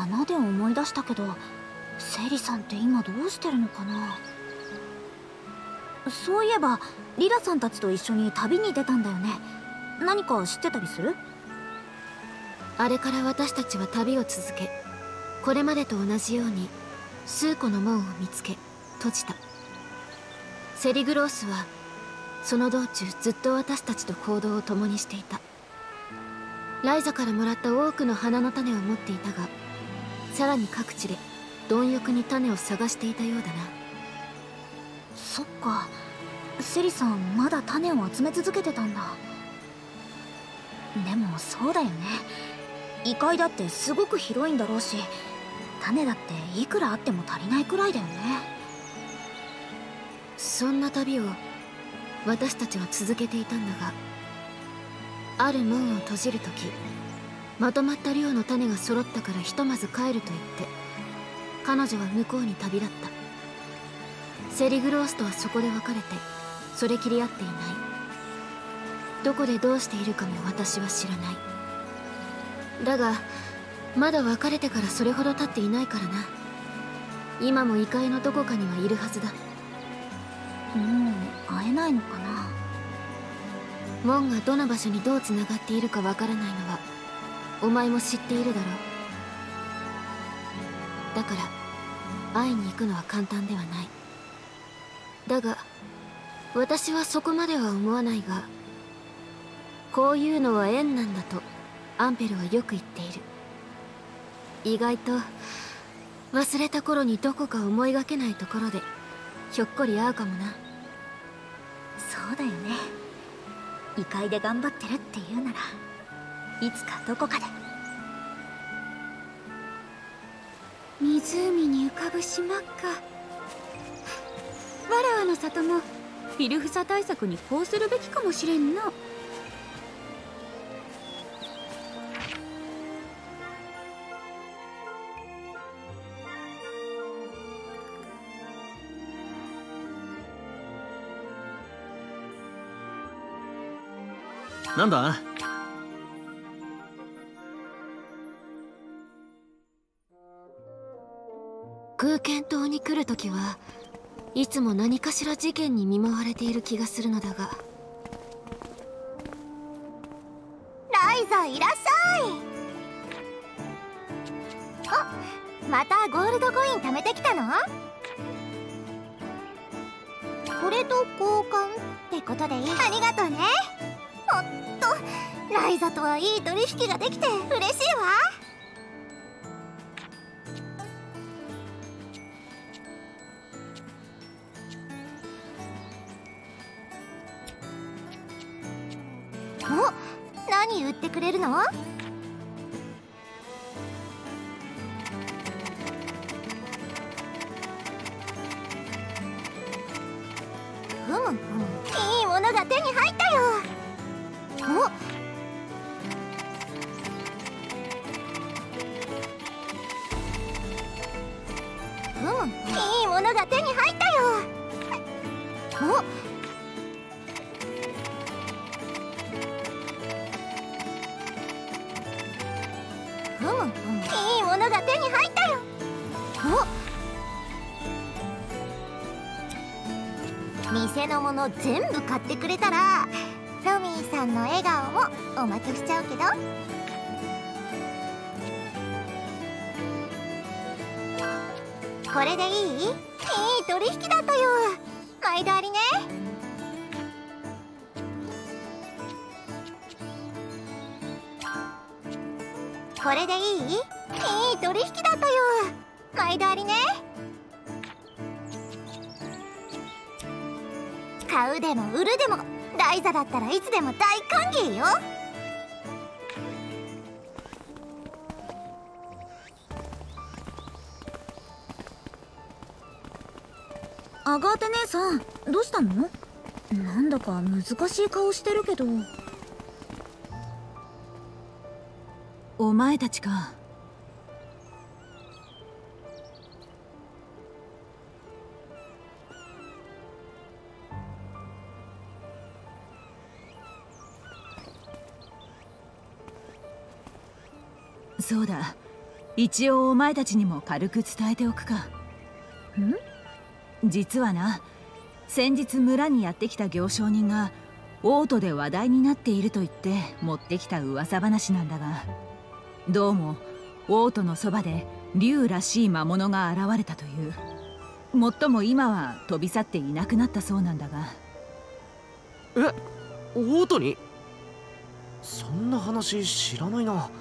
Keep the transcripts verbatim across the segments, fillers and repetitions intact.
花で思い出したけど、セリさんって今どうしてるのかな。そういえばリラさんたちと一緒に旅に出たんだよね。何か知ってたりする？ あれから私たちは旅を続け、これまでと同じように数個の門を見つけ閉じた。セリグロースはその道中ずっと私たちと行動を共にしていた。ライザからもらった多くの花の種を持っていたが、さらに各地で貪欲に種を探していたようだな。 そっか、セリさんまだ種を集め続けてたんだ。でもそうだよね、異界だってすごく広いんだろうし、種だっていくらあっても足りないくらいだよね。 そんな旅を私たちは続けていたんだが、ある門を閉じるとき、まとまった量の種が揃ったからひとまず帰ると言って、彼女は向こうに旅立った。セリグロースとはそこで別れてそれきり会っていない。どこでどうしているかも私は知らない。だがまだ別れてからそれほど経っていないからな。今も異界のどこかにはいるはずだ。 もう会えないのかな。 門がどの場所にどうつながっているかわからないのはお前も知っているだろう。だから会いに行くのは簡単ではない。だが私はそこまでは思わないが、こういうのは縁なんだとアンペルはよく言っている。意外と忘れた頃にどこか思いがけないところでひょっこり会うかもな。 そうだよね、異界で頑張ってるっていうならいつかどこかで。 湖に浮かぶ島か。わらわの里もフィルフサ対策にこうするべきかもしれんな。 なんだ？ 空間島に来るときはいつも何かしら事件に見舞われている気がするのだが。 ライザいらっしゃい。あ、またゴールドコイン貯めてきたの？これと交換ってことでいい？ありがとうね。ほんとライザとはいい取引ができて嬉しいわ。お、何売ってくれるの？ふむふむ、いいものが手に入ったよ。お、ふむ、いいものが手に入ったよ。お、ふむふむ、いいものが手に入ったよ。お、店のもの全部買ってくれたらロミーさんの笑顔もおまけしちゃうけど。これでいい？いい取引だったよ。毎度ありね。これでいい？いい取引だったよ。毎度ありね。買うでも売るでもライザだったらいつでも大歓迎よ。 アガーテ姉さん、どうしたの？なんだか難しい顔してるけど。 お前たちか。そうだ、 一応お前たちにも軽く伝えておくか。 ん？ 実はな、先日村にやってきた行商人が王都で話題になっていると言って持ってきた噂話なんだが、どうも王都のそばで竜らしい魔物が現れたという。もっとも今は飛び去っていなくなったそうなんだが。 え、王都に？そんな話知らないな。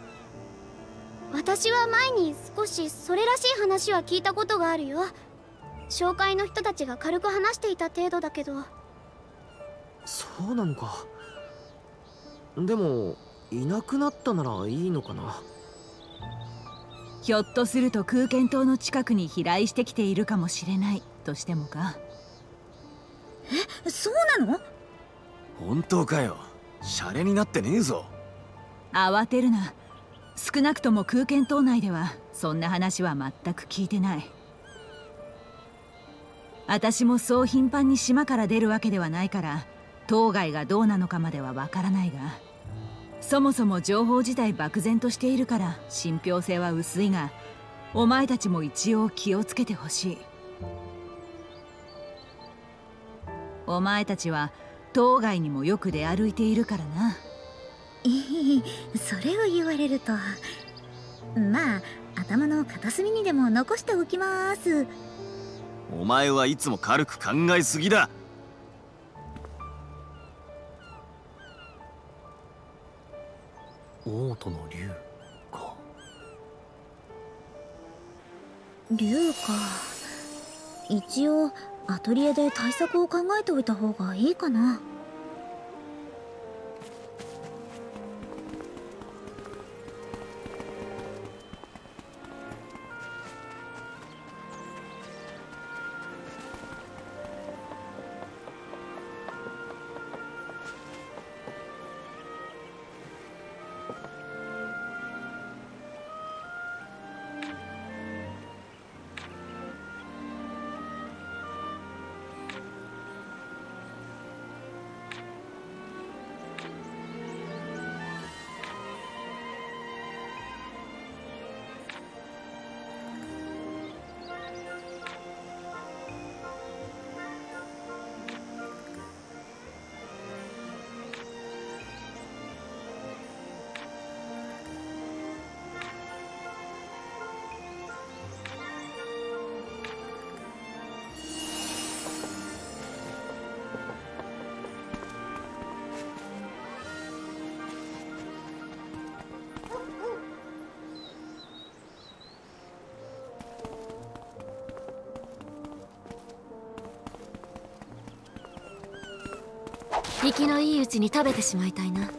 私は前に少しそれらしい話は聞いたことがあるよ。紹介の人たちが軽く話していた程度だけど。 そうなのか。でもいなくなったならいいのかな。 ひょっとすると空間島の近くに飛来してきているかもしれないとしてもか。 え、そうなの？ 本当かよ。シャレになってねえぞ。 慌てるな。少なくとも空間島内ではそんな話は全く聞いてない。私もそう頻繁に島から出るわけではないから島外がどうなのかまではわからないが、そもそも情報自体漠然としているから信憑性は薄いが、お前たちも一応気をつけてほしい。お前たちは島外にもよく出歩いているからな。 いい、それを言われると。まあ頭の片隅にでも残しておきます。 お前はいつも軽く考えすぎだ。 王都の竜か。 竜か。一応アトリエで対策を考えておいた方がいいかな。 生きのいいうちに食べてしまいたいな。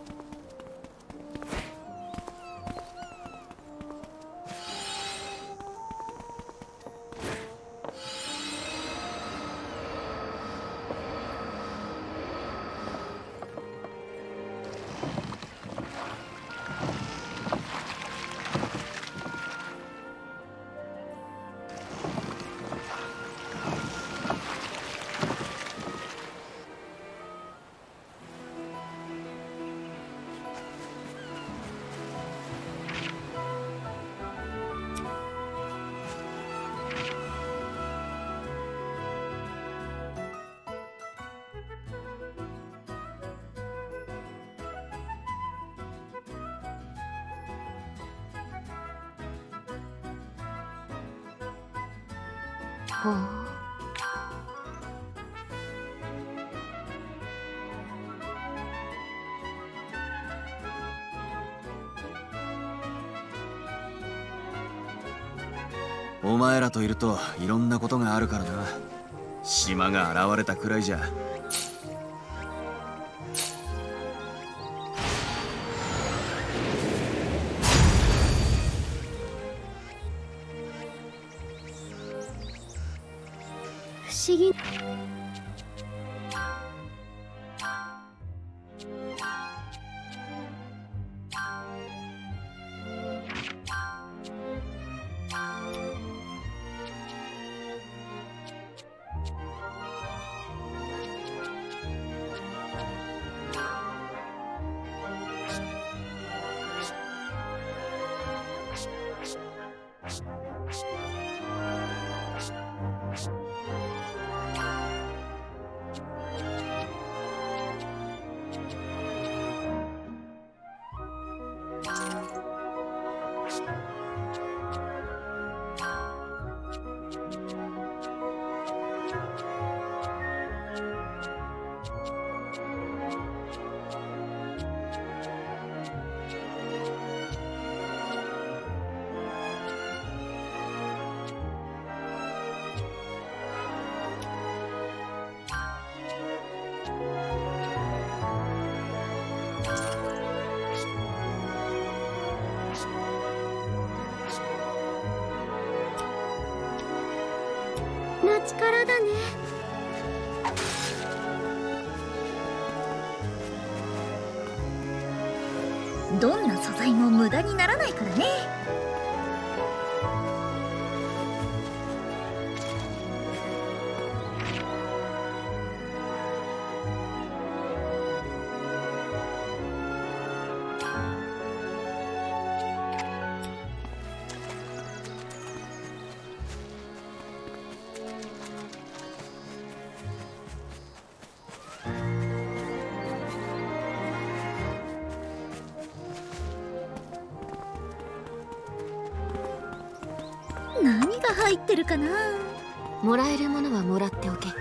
ほう。 お前らといるといろんなことがあるからな。島が現れたくらいじゃ。 不思議。 な力だね。 どんな素材も無駄にならないからね。何が入ってるかな。 もらえるものはもらっておけ。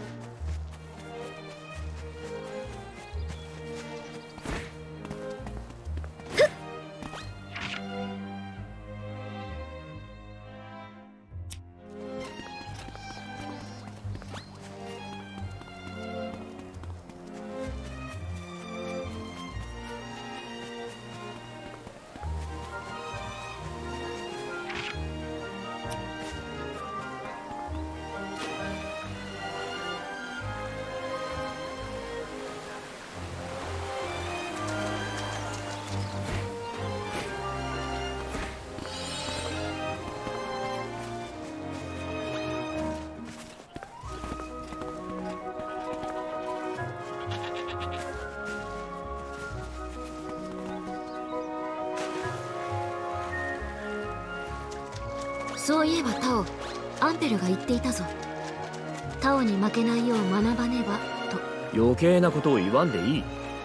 そういえばタオ、アンペルが言っていたぞ。タオに負けないよう学ばねばと。 余計なことを言わんでいい。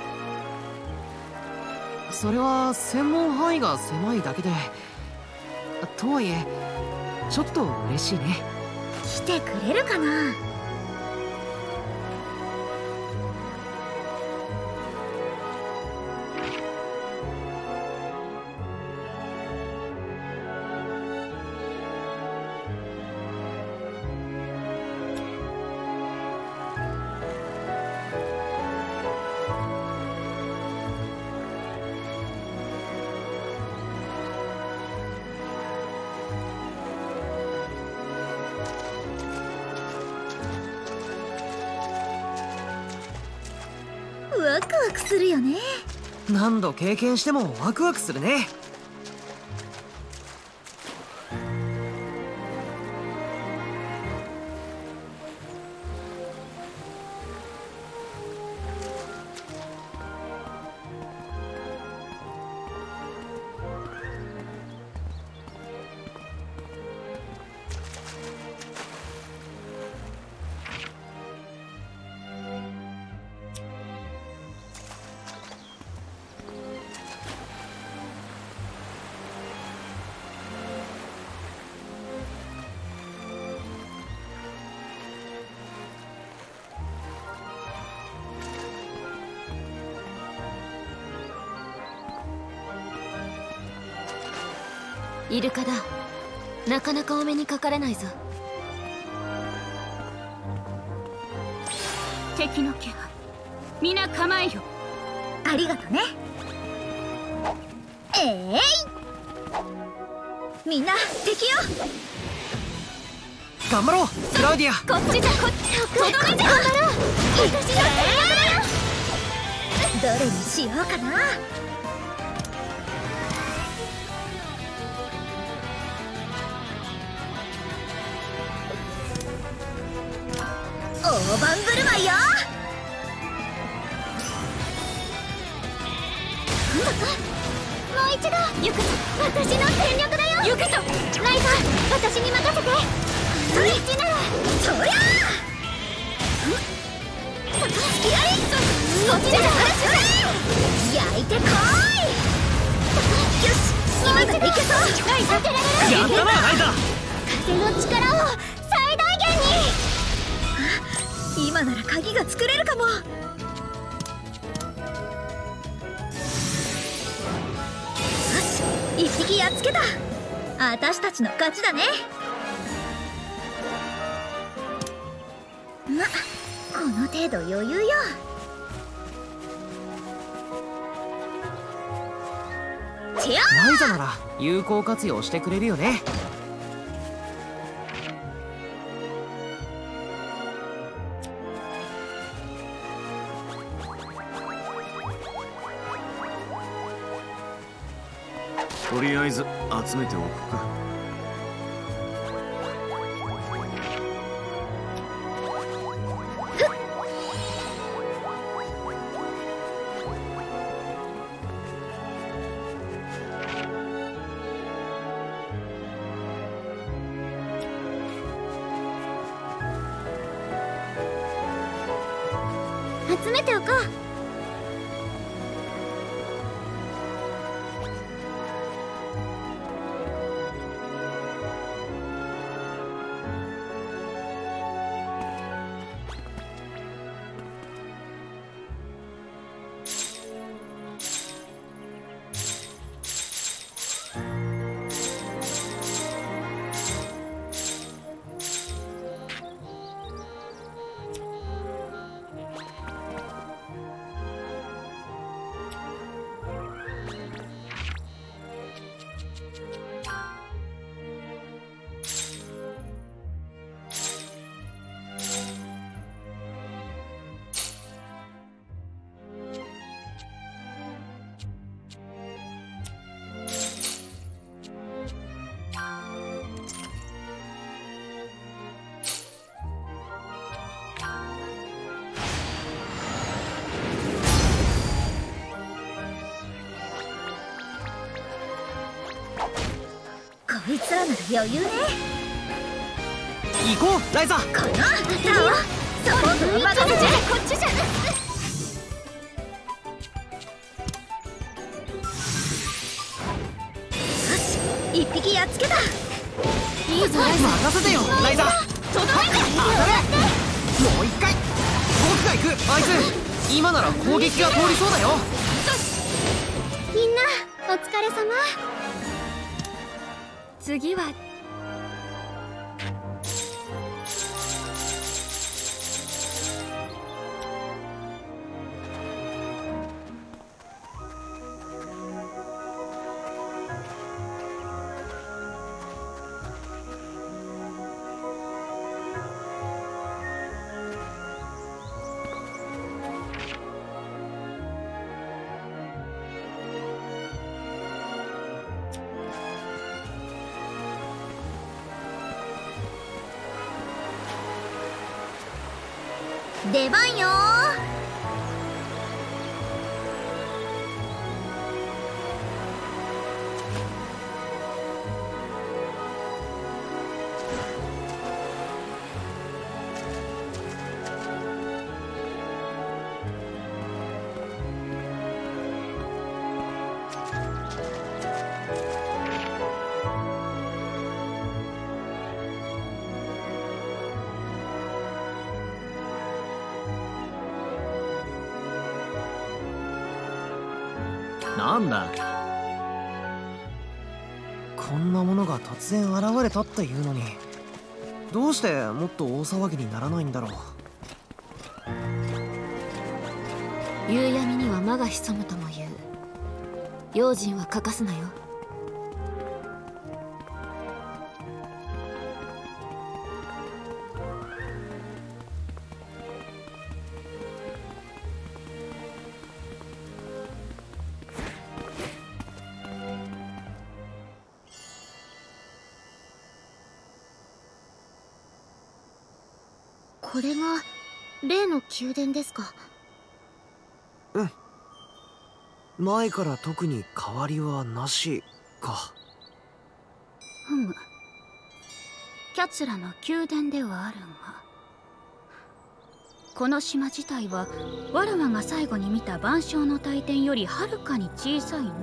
それは専門範囲が狭いだけで、とはいえちょっと嬉しいね。 来てくれるかな。ワクワクするよね。 何度経験してもワクワクするね。 イルカだ。なかなかお目にかかれないぞ。 敵の気配、皆構えよ。 ありがとね。えい、みんな敵よ。 頑張ろうクラウディア。 こっちだ、こっちだ。とどめじゃ。頑張ろう。私の戦略だよ。 どれにしようかな。大盤振る舞いよ。 もう一度行くぞ。私の全力だよ。 行くぞ。 ライザ私に任せて。スイッチならそりゃあスキラリこっちで焼いてこい。よし今だいけそう。ライザ当てられる。 やったなライザ。 風の力を最大限に。 今なら鍵が作れるかも。よし一匹やっつけた。私たちの勝ちだね。まこの程度余裕よ。 ライザなら有効活用してくれるよね。 とりあえず集めておくか。 集めておこう。 こいつらなら余裕ね。 行こうライザ。 このタオサポートは任せて。こっちじゃ。よし一匹やっつけた。 いいぞライザ。 任せてよライザ。 届いた。 当たれ。もう一回僕が行く。あいつ今なら攻撃が通りそうだよ。 みんなお疲れ様。 次は出番よなんだ。こんなものが突然現れたっていうのに、どうしてもっと大騒ぎにならないんだろう。 夕闇には魔が潜むとも言う。用心は欠かすなよ。 これが例の宮殿ですか？ うん。前から特に変わりはなしか。 ふむ。 奴らの宮殿ではあるが、この島自体はわらわが最後に見た万象の大天よりはるかに小さいの。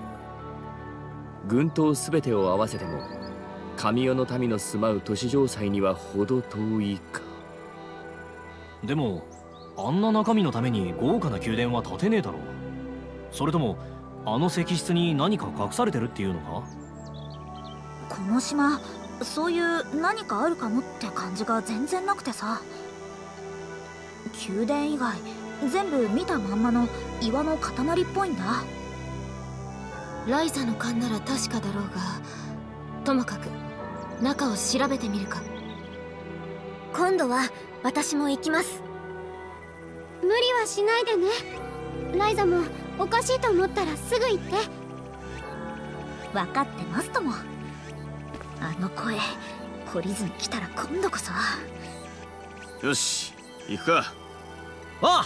群島すべてを合わせても神代の民の住まう都市城塞にはほど遠いか。 でもあんな中身のために豪華な宮殿は建てねえだろう。それともあの石室に何か隠されてるっていうのか？ この島、そういう何かあるかもって感じが全然なくてさ。宮殿以外全部見たまんまの岩の塊っぽいんだ。 ライザの勘なら確かだろうが、ともかく中を調べてみるか。 今度は私も行きます。無理はしないでね。ライザもおかしいと思ったらすぐ行って。 分かってますとも。あの声懲りずに来たら今度こそ。 よし行くか。 ああ。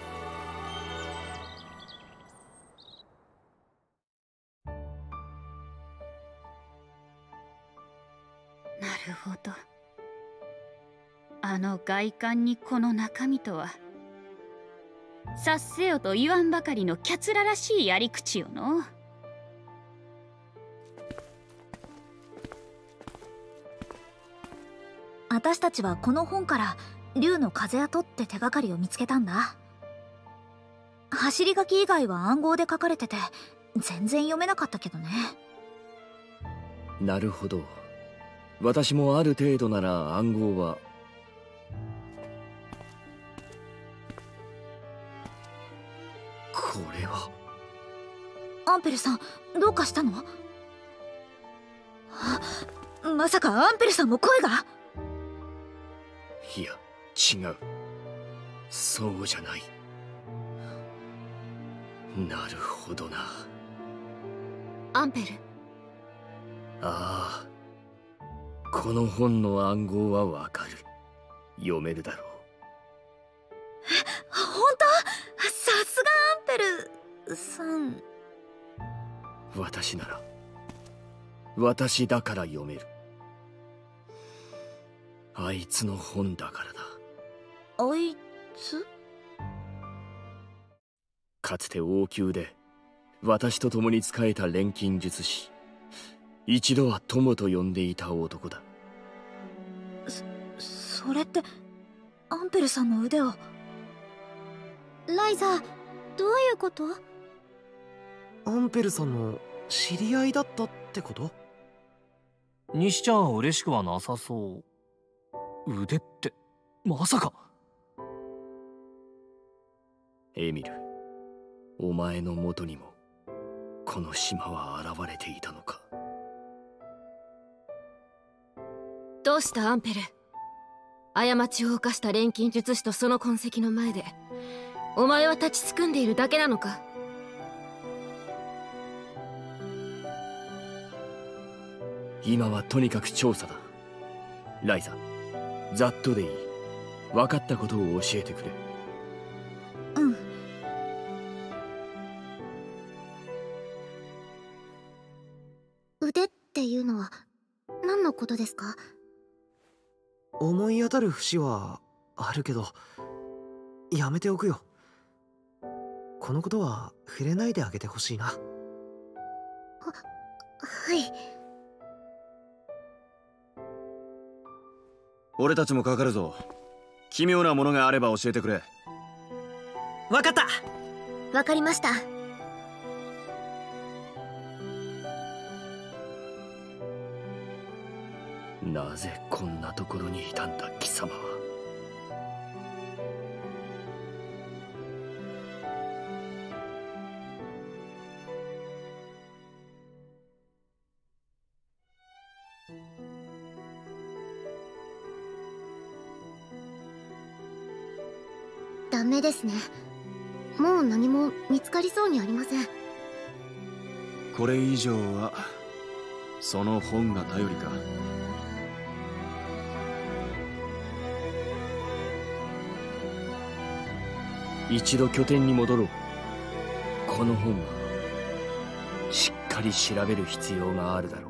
なるほど。あの外観にこの中身とは、察せよと言わんばかりのキャツラらしいやり口よの。 私たちはこの本から竜の風跡って手がかりを見つけたんだ。走り書き以外は暗号で書かれてて全然読めなかったけどね。 なるほど。私もある程度なら暗号は。これはアンペルさん、どうかしたの？あ、まさかアンペルさんも声が？ いや違う、そうじゃない。なるほどな。 アンペル。 ああ、この本の暗号はわかる。読めるだろう。 本当？さすがアンペルさん。 私なら、私だから読める。あいつの本だからだ。 あいつ？ かつて王宮で私と共に仕えた錬金術師、一度は友と呼んでいた男だ。 そ、それってアンペルさんの腕を。 ライザ、どういうこと？ アンペルさんの知り合いだったってこと？ にしちゃ嬉しくはなさそう。腕ってまさか。 エミル、お前の元にもこの島は現れていたのか。 どうしたアンペル？過ちを犯した錬金術師とその痕跡の前でお前は立ちすくんでいるだけなのか？ 今はとにかく調査だ。ライザ、ざっとでいい。分かったことを教えてくれ。 うん。 腕っていうのは何のことですか？ 思い当たる節はあるけどやめておくよ。このことは触れないであげてほしいな。は、 はい。 俺たちもかかるぞ。奇妙なものがあれば教えてくれ。 わかった。 わかりました。 なぜこんなところにいたんだ貴様は。 ダメですね。もう何も見つかりそうにありません。 これ以上はその本が頼りか。 一度拠点に戻ろう。この本はしっかり調べる必要があるだろう。